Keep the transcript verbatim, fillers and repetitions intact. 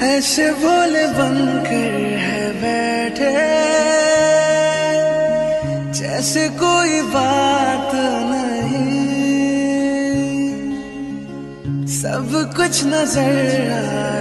ऐसे भोले बनकर है बैठे, जैसे कोई बात नहीं, सब कुछ नजर आ